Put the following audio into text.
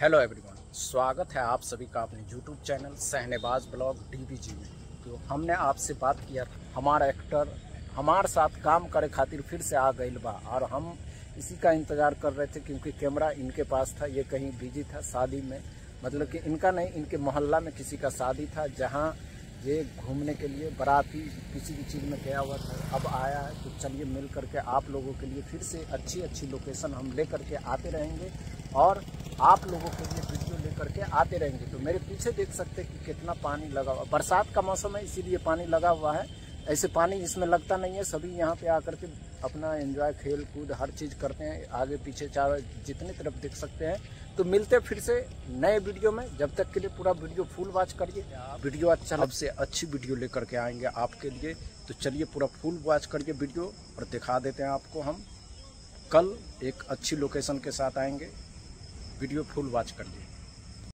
Hello everyone, स्वागत है आप सभी का अपने YouTube channel Shahnebaz blog DBG में। तो हमने आपसे बात किया था, हमारा एक्टर हमारे साथ काम करे खातिर फिर से आ गइल बा और हम इसी का इंतज़ार कर रहे थे क्योंकि कैमरा इनके पास था। ये कहीं बिजी था शादी में, मतलब कि इनका नहीं, इनके मोहल्ला में किसी का शादी था जहाँ ये घूमने के लिए बाराती किसी भी चीज़ में गया हुआ था। अब आया है तो चलिए मिल करके आप लोगों के लिए फिर से अच्छी लोकेशन हम ले करके आते रहेंगे और आप लोगों के लिए वीडियो लेकर के आते रहेंगे। तो मेरे पीछे देख सकते हैं कि कितना पानी लगा हुआ, बरसात का मौसम है इसीलिए पानी लगा हुआ है। ऐसे पानी इसमें लगता नहीं है। सभी यहाँ पे आकर के अपना एंजॉय, खेल कूद हर चीज़ करते हैं। आगे पीछे चारों जितनी तरफ देख सकते हैं। तो मिलते फिर से नए वीडियो में, जब तक के लिए पूरा वीडियो फुल वॉच करिए। वीडियो अच्छा, अब से अच्छी वीडियो लेकर के आएंगे आपके लिए। तो चलिए पूरा फुल वॉच करिए वीडियो और दिखा देते हैं आपको। हम कल एक अच्छी लोकेशन के साथ आएंगे, वीडियो फुल वॉच करिए।